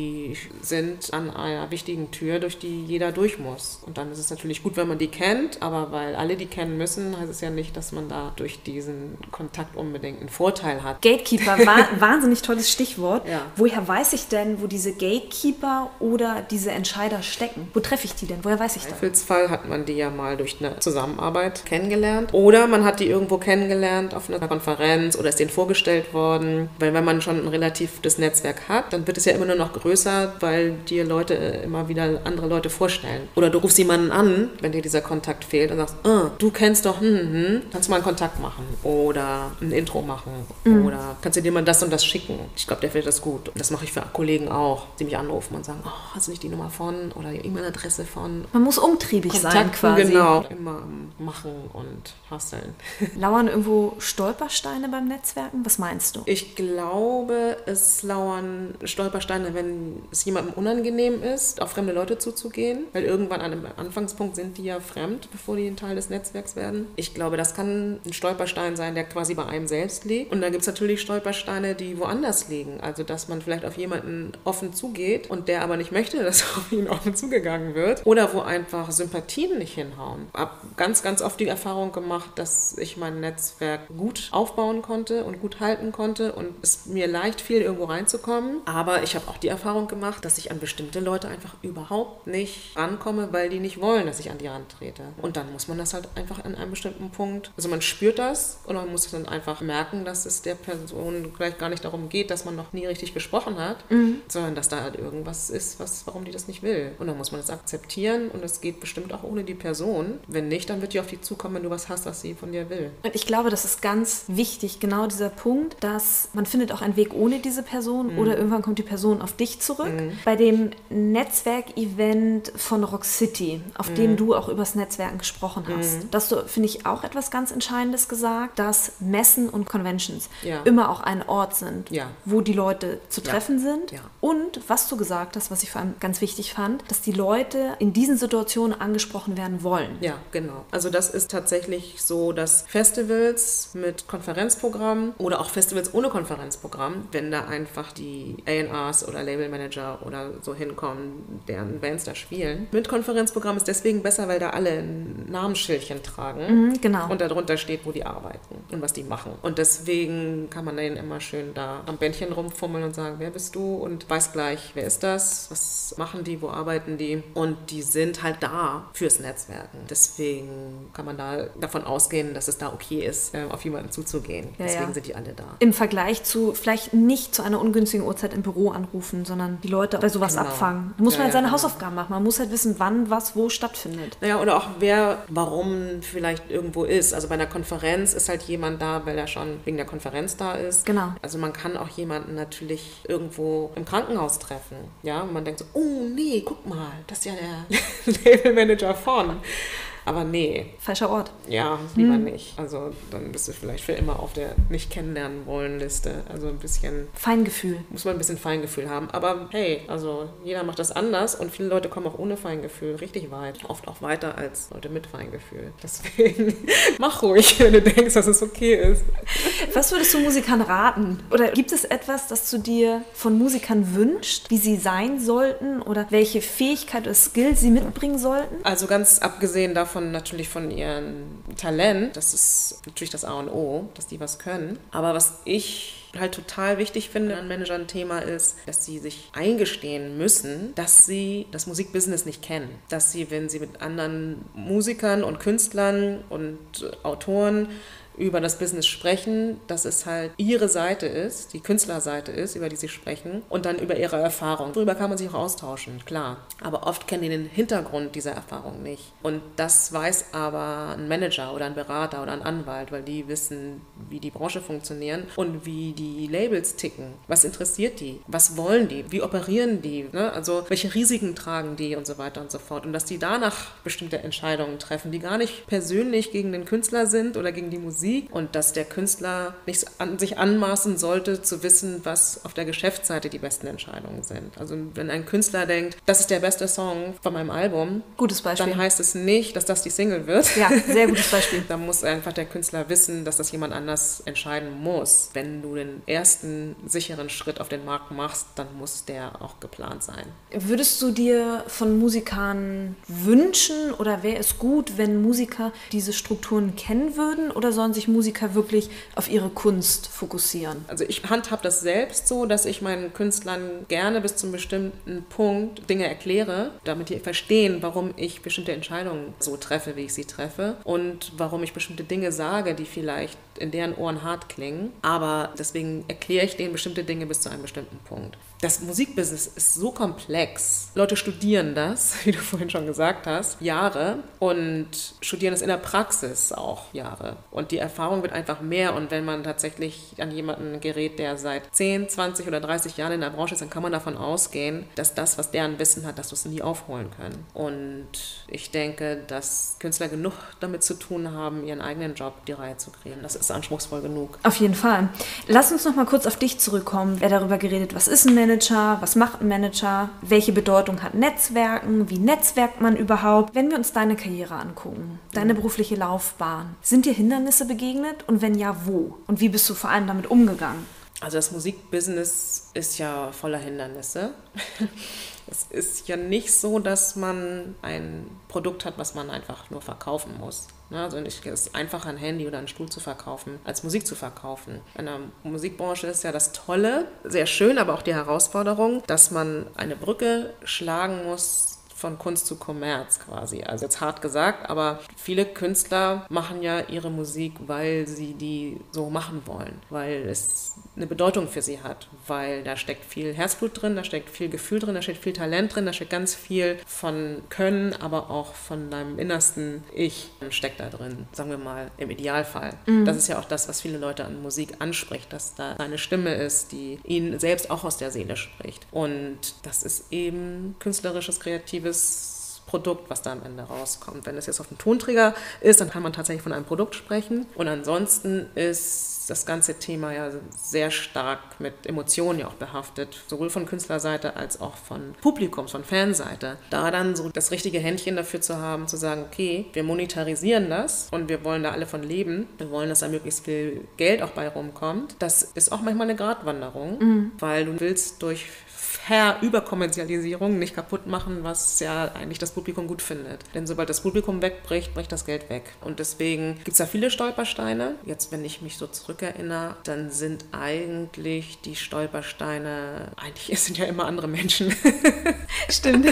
die sind an einer wichtigen Tür, durch die jeder durch muss. Und dann ist es natürlich gut, wenn man die kennt, aber weil alle die kennen müssen, heißt es ja nicht, dass man da durch diesen Kontakt unbedingt einen Vorteil hat. Gatekeeper, wahnsinnig tolles Stichwort. Ja. Woher weiß ich denn, wo diese Gatekeeper oder diese Entscheider stecken? Wo treffe ich die denn? Woher weiß ich das? Im Zweifelsfall hat man die ja mal durch eine Zusammenarbeit kennengelernt. Oder man hat die irgendwo kennengelernt auf einer Konferenz oder ist denen vorgestellt worden. Weil wenn man schon ein relatives Netzwerk hat, dann wird es ja immer nur noch größer, weil dir Leute immer wieder andere Leute vorstellen. Oder du rufst jemanden an, wenn dir dieser Kontakt fehlt und sagst, du kennst doch, kannst du mal einen Kontakt machen oder ein Intro machen oder kannst du dir mal das und das schicken. Ich glaube, der findet das gut. Das mache ich für Kollegen auch, die mich anrufen und sagen, hast du nicht die Nummer von oder die E-Mail-Adresse von? Man muss umtriebig sein quasi. Genau, immer machen und hustlen. Lauern irgendwo Stolpersteine beim Netzwerken? Was meinst du? Ich glaube, es lauern Stolpersteine, wenn es jemandem unangenehm ist, auf fremde Leute zuzugehen, weil irgendwann an einem Anfangspunkt sind die ja fremd, bevor die ein Teil des Netzwerks werden. Ich glaube, das kann ein Stolperstein sein, der quasi bei einem selbst liegt. Und dann gibt es natürlich Stolpersteine, die woanders liegen. Also, dass man vielleicht auf jemanden offen zugeht und der aber nicht möchte, dass auf ihn offen zugegangen wird. Oder wo einfach Sympathien nicht hinhauen. Ich habe ganz, ganz oft die Erfahrung gemacht, dass ich mein Netzwerk gut aufbauen konnte und gut halten konnte und es mir leicht fiel, irgendwo reinzukommen. Aber ich habe auch die Erfahrung gemacht, dass ich an bestimmte Leute einfach überhaupt nicht rankomme, weil die nicht wollen, dass ich an die rantrete. Und dann muss man das halt einfach an einem bestimmten Punkt, also man spürt das und man muss dann einfach merken, dass es der Person vielleicht gar nicht darum geht, dass man noch nie richtig gesprochen hat, sondern dass da halt irgendwas ist, warum die das nicht will. Und dann muss man das akzeptieren und es geht bestimmt auch ohne die Person. Wenn nicht, dann wird die auf dich zukommen, wenn du was hast, was sie von dir will. Und ich glaube, das ist ganz wichtig, genau dieser Punkt, dass man findet auch einen Weg ohne diese Person oder irgendwann kommt die Person auf dich zurück. Bei dem Netzwerkevent von Rock City, auf dem du auch übers Netzwerken gesprochen hast, dass du, finde ich, auch etwas ganz Entscheidendes gesagt, dass Messen und Conventions immer auch ein Ort sind, wo die Leute zu treffen sind. Ja. Und was du gesagt hast, was ich vor allem ganz wichtig fand, dass die Leute in diesen Situationen angesprochen werden wollen. Ja, genau. Also das ist tatsächlich so, dass Festivals mit Konferenzprogramm oder auch Festivals ohne Konferenzprogramm, wenn da einfach die A&Rs oder Labelmanager oder so hinkommen, deren Bands da spielen. Mit Konferenzprogramm ist deswegen besser, weil da alle ein Namensschildchen tragen Genau. und darunter steht, wo die arbeiten und was die machen. Und deswegen kann man denen immer schön da am Bändchen rumfummeln und sagen, wer bist du? Und weiß gleich, wer ist das? Was machen die? Wo arbeiten die? Und die sind halt da fürs Netzwerken. Deswegen kann man da davon ausgehen, dass es da okay ist, auf jemanden zuzugehen. Deswegen sind die alle da. Im Vergleich zu vielleicht nicht zu einer ungünstigen Uhrzeit im Büro anrufen, sondern die Leute bei sowas abfangen. Da muss man halt seine Hausaufgaben machen. Man muss halt wissen, wann, was, wo stattfindet. Naja, oder auch wer, warum vielleicht irgendwo ist. Also bei einer Konferenz ist halt jemand da, weil er schon wegen der Konferenz da ist. Genau. Also man kann auch jemanden natürlich irgendwo im Krankenhaus treffen. Ja, und man denkt so, oh nee, guck mal, das ist ja der Labelmanager von. Aber nee. Falscher Ort. Ja, lieber nicht. Also dann bist du vielleicht für immer auf der Nicht-Kennenlernen-Wollen-Liste. Also ein bisschen... Feingefühl. Muss man ein bisschen Feingefühl haben. Aber hey, also jeder macht das anders und viele Leute kommen auch ohne Feingefühl richtig weit. Oft auch weiter als Leute mit Feingefühl. Deswegen mach ruhig, wenn du denkst, dass es okay ist. Was würdest du Musikern raten? Oder gibt es etwas, das du dir von Musikern wünschst, wie sie sein sollten oder welche Fähigkeit oder Skills sie mitbringen sollten? Also ganz abgesehen davon, natürlich von ihrem Talent, das ist natürlich das A und O, dass die was können. Aber was ich halt total wichtig finde an Managern ein Thema ist, dass sie sich eingestehen müssen, dass sie das Musikbusiness nicht kennen. Dass sie, wenn sie mit anderen Musikern und Künstlern und Autoren über das Business sprechen, dass es halt ihre Seite ist, die Künstlerseite ist, über die sie sprechen und dann über ihre Erfahrung. Darüber kann man sich auch austauschen, klar. Aber oft kennen die den Hintergrund dieser Erfahrung nicht. Und das weiß aber ein Manager oder ein Berater oder ein Anwalt, weil die wissen, wie die Branche funktioniert und wie die Labels ticken. Was interessiert die? Was wollen die? Wie operieren die? Ne? Also welche Risiken tragen die und so weiter und so fort. Und dass die danach bestimmte Entscheidungen treffen, die gar nicht persönlich gegen den Künstler sind oder gegen die Musik, Musik und dass der Künstler nicht sich anmaßen sollte, zu wissen, was auf der Geschäftsseite die besten Entscheidungen sind. Also wenn ein Künstler denkt, das ist der beste Song von meinem Album, gutes Beispiel, dann heißt es nicht, dass das die Single wird. Ja, sehr gutes Beispiel. Da muss einfach der Künstler wissen, dass das jemand anders entscheiden muss. Wenn du den ersten sicheren Schritt auf den Markt machst, dann muss der auch geplant sein. Würdest du dir von Musikern wünschen oder wäre es gut, wenn Musiker diese Strukturen kennen würden oder sollen sich Musiker wirklich auf ihre Kunst fokussieren? Also ich handhab das selbst so, dass ich meinen Künstlern gerne bis zu einem bestimmten Punkt Dinge erkläre, damit die verstehen, warum ich bestimmte Entscheidungen so treffe, wie ich sie treffe und warum ich bestimmte Dinge sage, die vielleicht in deren Ohren hart klingen. Aber deswegen erkläre ich denen bestimmte Dinge bis zu einem bestimmten Punkt. Das Musikbusiness ist so komplex. Leute studieren das, wie du vorhin schon gesagt hast, Jahre und studieren es in der Praxis auch Jahre. Und die Erfahrung wird einfach mehr. Und wenn man tatsächlich an jemanden gerät, der seit 10, 20 oder 30 Jahren in der Branche ist, dann kann man davon ausgehen, dass das, was deren Wissen hat, dass du es nie aufholen können. Und ich denke, dass Künstler genug damit zu tun haben, ihren eigenen Job die Reihe zu kriegen. Das ist anspruchsvoll genug. Auf jeden Fall. Lass uns noch mal kurz auf dich zurückkommen. Wer darüber geredet, was ist ein Manager, was macht ein Manager, welche Bedeutung hat Netzwerken, wie netzwerkt man überhaupt? Wenn wir uns deine Karriere angucken, deine berufliche Laufbahn, sind dir Hindernisse begegnet und wenn ja, wo? Und wie bist du vor allem damit umgegangen? Also das Musikbusiness ist ja voller Hindernisse. Es ist ja nicht so, dass man ein Produkt hat, was man einfach nur verkaufen muss. Also es ist einfacher, ein Handy oder einen Stuhl zu verkaufen, als Musik zu verkaufen. In der Musikbranche ist ja das Tolle, sehr schön, aber auch die Herausforderung, dass man eine Brücke schlagen muss von Kunst zu Kommerz quasi. Also jetzt hart gesagt, aber viele Künstler machen ja ihre Musik, weil sie die so machen wollen, weil es eine Bedeutung für sie hat, weil da steckt viel Herzblut drin, da steckt viel Gefühl drin, da steckt viel Talent drin, da steckt ganz viel von Können, aber auch von deinem innersten Ich steckt da drin, sagen wir mal im Idealfall. Das ist ja auch das, was viele Leute an Musik anspricht, dass da eine Stimme ist, die ihnen selbst auch aus der Seele spricht. Und das ist eben künstlerisches, kreatives Produkt, was da am Ende rauskommt. Wenn es jetzt auf dem Tonträger ist, dann kann man tatsächlich von einem Produkt sprechen. Und ansonsten ist das ganze Thema ja sehr stark mit Emotionen ja auch behaftet, sowohl von Künstlerseite als auch von Publikums, von Fanseite. Da dann so das richtige Händchen dafür zu haben, zu sagen, okay, wir monetarisieren das und wir wollen da alle von leben. Wir wollen, dass da möglichst viel Geld auch bei rumkommt. Das ist auch manchmal eine Gratwanderung, weil du willst durch Überkommerzialisierung nicht kaputt machen, was ja eigentlich das Publikum gut findet. Denn sobald das Publikum wegbricht, bricht das Geld weg. Und deswegen gibt es da viele Stolpersteine. Jetzt, wenn ich mich so zurückerinnere, dann sind eigentlich die Stolpersteine, eigentlich sind ja immer andere Menschen. Stimmt.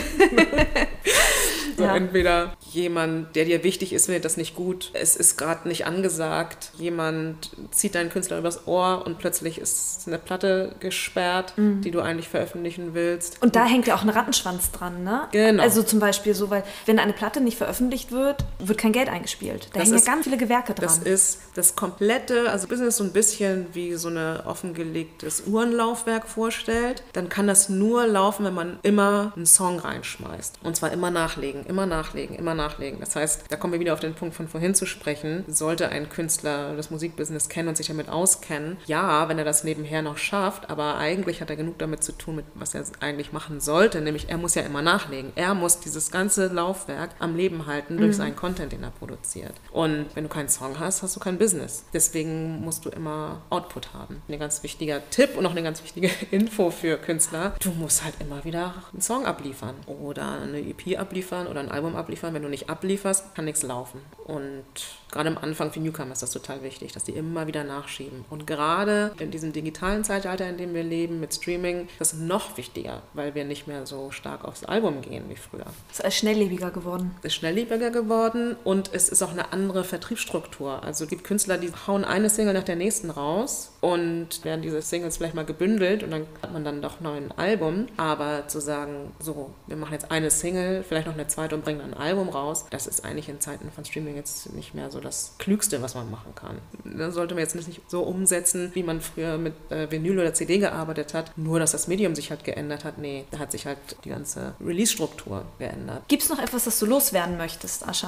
So, ja. Entweder jemand, der dir wichtig ist, findet das nicht gut, es ist gerade nicht angesagt, jemand zieht deinen Künstler übers Ohr und plötzlich ist eine Platte gesperrt, die du eigentlich veröffentlichen willst. Und da hängt ja auch ein Rattenschwanz dran, ne? Genau. Also zum Beispiel so, weil wenn eine Platte nicht veröffentlicht wird, wird kein Geld eingespielt. Da hängen ja ganz viele Gewerke dran. Das ist das komplette, also Business so ein bisschen wie so ein offengelegtes Uhrenlaufwerk vorstellt, dann kann das nur laufen, wenn man immer einen Song reinschmeißt. Und zwar immer nachlegen, immer nachlegen, immer nachlegen. Das heißt, da kommen wir wieder auf den Punkt von vorhin zu sprechen, sollte ein Künstler das Musikbusiness kennen und sich damit auskennen, ja, wenn er das nebenher noch schafft, aber eigentlich hat er genug damit zu tun, mit was er eigentlich machen sollte, nämlich er muss ja immer nachlegen. Er muss dieses ganze Laufwerk am Leben halten durch seinen Content, den er produziert. Und wenn du keinen Song hast, hast du kein Business. Deswegen musst du immer Output haben. Ein ganz wichtiger Tipp und auch eine ganz wichtige Info für Künstler, du musst halt immer wieder einen Song abliefern oder eine EP abliefern oder ein Album abliefern. Wenn du nicht ablieferst, kann nichts laufen. Und gerade am Anfang für Newcomer ist das total wichtig, dass die immer wieder nachschieben. Und gerade in diesem digitalen Zeitalter, in dem wir leben, mit Streaming, ist das noch wichtiger, weil wir nicht mehr so stark aufs Album gehen wie früher. Es ist schnelllebiger geworden. Es ist schnelllebiger geworden und es ist auch eine andere Vertriebsstruktur. Also es gibt Künstler, die hauen eine Single nach der nächsten raus und werden diese Singles vielleicht mal gebündelt und dann hat man dann doch noch ein Album. Aber zu sagen, so, wir machen jetzt eine Single, vielleicht noch eine zweite und bringen dann ein Album raus, das ist eigentlich in Zeiten von Streaming jetzt nicht mehr so das Klügste, was man machen kann. Da sollte man jetzt nicht so umsetzen, wie man früher mit Vinyl oder CD gearbeitet hat, nur dass das Medium sich halt geändert hat. Nee, da hat sich halt die ganze Release-Struktur geändert. Gibt es noch etwas, das du loswerden möchtest, Ascha?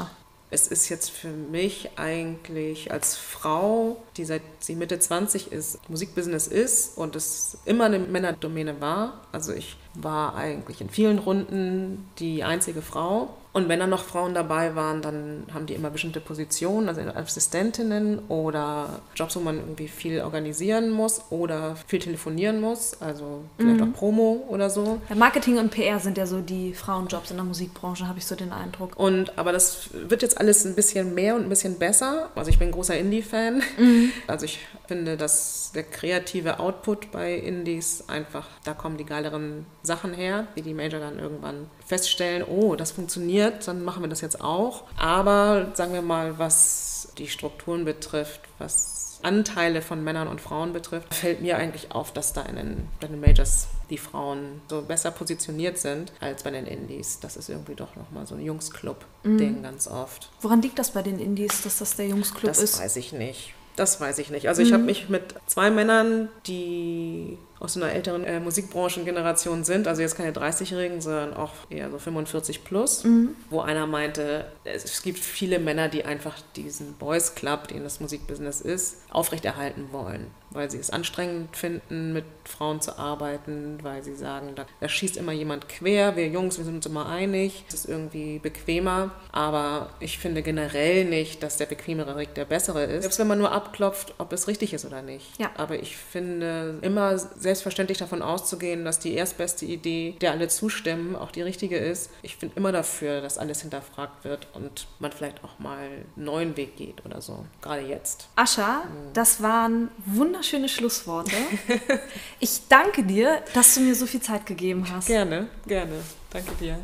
es ist jetzt für mich eigentlich als Frau, die seit sie Mitte 20 ist, Musikbusiness ist und es immer eine Männerdomäne war. Also ich war eigentlich in vielen Runden die einzige Frau. Und wenn dann noch Frauen dabei waren, dann haben die immer bestimmte Positionen, also Assistentinnen oder Jobs, wo man irgendwie viel organisieren muss oder viel telefonieren muss, also vielleicht auch Promo oder so. Ja, Marketing und PR sind ja so die Frauenjobs in der Musikbranche, habe ich so den Eindruck. Aber das wird jetzt alles ein bisschen mehr und ein bisschen besser. Also ich bin ein großer Indie-Fan. Also ich finde, dass der kreative Output bei Indies einfach, da kommen die geileren Sachen her, wie die Major dann irgendwann feststellen, oh, das funktioniert, dann machen wir das jetzt auch. Aber sagen wir mal, was die Strukturen betrifft, was Anteile von Männern und Frauen betrifft, fällt mir eigentlich auf, dass da bei den Majors die Frauen so besser positioniert sind als bei den Indies. Das ist irgendwie doch nochmal so ein Jungsclub-Ding ganz oft. Woran liegt das bei den Indies, dass das der Jungsclub ist? Das weiß ich nicht. Also ich habe mich mit 2 Männern, die aus einer älteren Musikbranchengeneration sind, also jetzt keine 30-Jährigen, sondern auch eher so 45 plus, wo einer meinte, es gibt viele Männer, die einfach diesen Boys Club, den das Musikbusiness ist, aufrechterhalten wollen, weil sie es anstrengend finden, mit Frauen zu arbeiten, weil sie sagen, da schießt immer jemand quer, wir Jungs, wir sind uns immer einig, es ist irgendwie bequemer, aber ich finde generell nicht, dass der bequemere Weg der bessere ist, selbst wenn man nur abklopft, ob es richtig ist oder nicht. Ja. Aber ich finde immer selbstverständlich davon auszugehen, dass die erstbeste Idee, der alle zustimmen, auch die richtige ist. Ich bin immer dafür, dass alles hinterfragt wird und man vielleicht auch mal einen neuen Weg geht oder so, gerade jetzt. Ascha, das waren wunderschöne Schlussworte. Ich danke dir, dass du mir so viel Zeit gegeben hast. Gerne. Danke dir.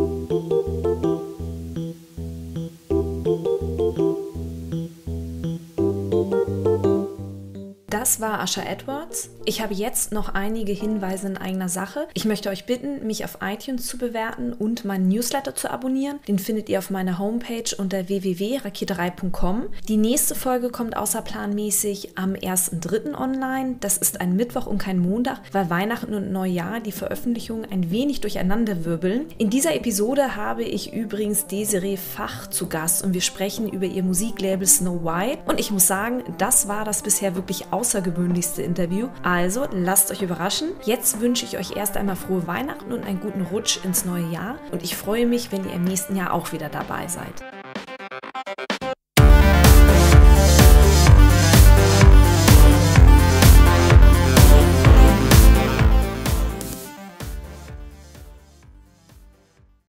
Das war Ascha Edwards. Ich habe jetzt noch einige Hinweise in eigener Sache. Ich möchte euch bitten, mich auf iTunes zu bewerten und meinen Newsletter zu abonnieren. Den findet ihr auf meiner Homepage unter www.raketerei.com. Die nächste Folge kommt außerplanmäßig am 1.3. online. Das ist ein Mittwoch und kein Montag, weil Weihnachten und Neujahr die Veröffentlichungen ein wenig durcheinanderwirbeln. In dieser Episode habe ich übrigens Desiree Fach zu Gast und wir sprechen über ihr Musiklabel Snow White. Und ich muss sagen, das war das bisher wirklich außergewöhnlichste Interview. Also lasst euch überraschen. Jetzt wünsche ich euch erst einmal frohe Weihnachten und einen guten Rutsch ins neue Jahr. Und ich freue mich, wenn ihr im nächsten Jahr auch wieder dabei seid.